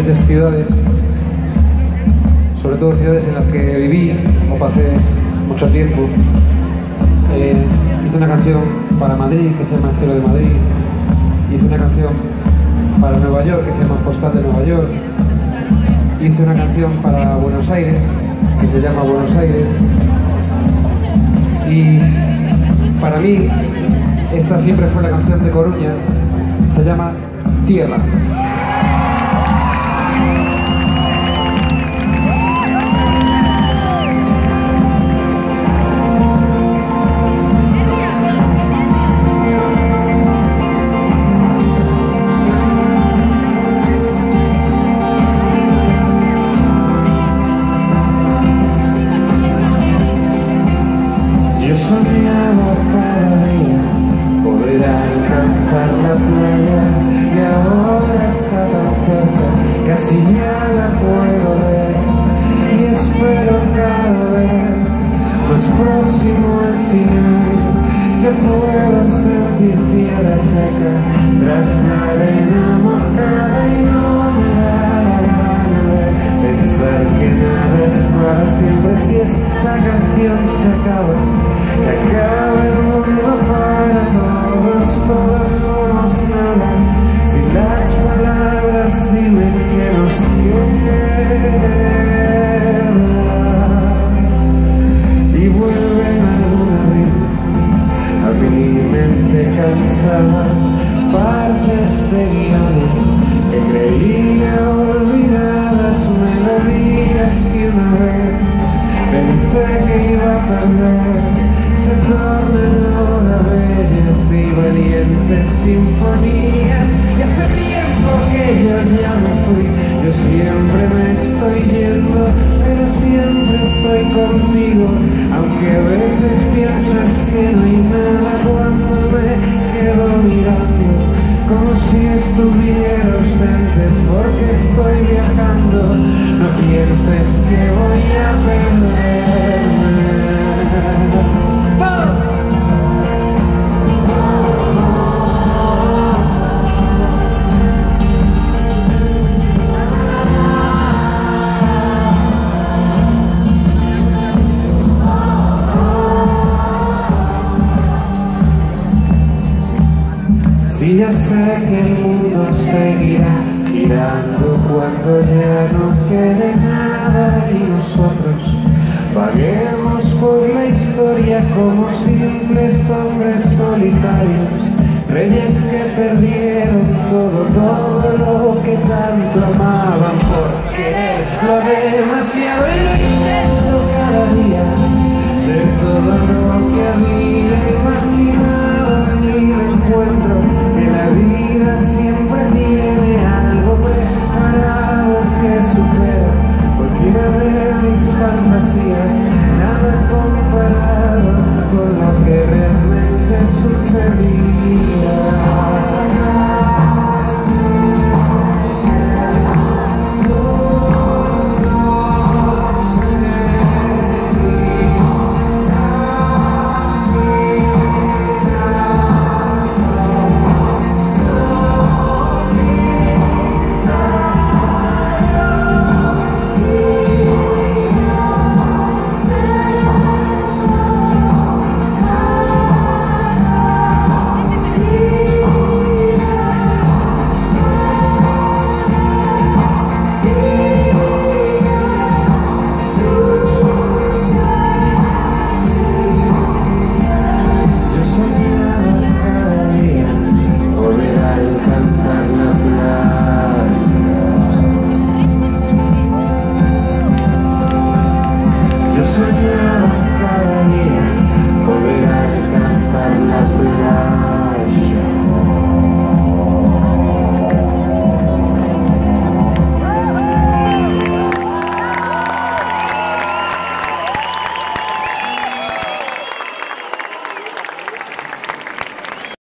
diferentes ciudades, sobre todo ciudades en las que viví o pasé mucho tiempo. Hice una canción para Madrid que se llama El cielo de Madrid, hice una canción para Nueva York que se llama Postal de Nueva York, hice una canción para Buenos Aires que se llama Buenos Aires, y para mí esta siempre fue la canción de Coruña, se llama Tierra. Yo soñaba cada día poder alcanzar la playa y ahora está tan cerca, casi ya la puedo ver y espero cada vez más próximo al final. Ya puedo sentir tierra seca tras la arena mojada y no me da la gana de pensar que nada es para siempre. Si esta canción se acaba, que acabe el mundo para todos, todos somos nada. Si las palabras dime que nos queda y vuelven alguna vez a mi mente cansada, partes de guiones que creía olvidadas, melodías que una vez pensé que iba a perder, se tornan ahora bellas y valientes sinfonías. Y hace tiempo que yo ya me fui, yo siempre me estoy yendo, pero siempre estoy contigo, aunque a veces piensas que no hay nada cuando me quedo mirando, como si estuviera ausente, porque estoy viajando. No pienses que voy a perderme. Si ya sé que el mundo seguirá girando cuando ya no quede nada y nosotros vaguemos por la historia como simples hombres solitarios, reyes que perdieron todo lo que tanto amaban por querer lo demasiado. Y lo intento cada día ser todo lo que había imaginado y lo encuentro, que la vida siempre tiene algo preparado que supera cualquiera de mis fantasías.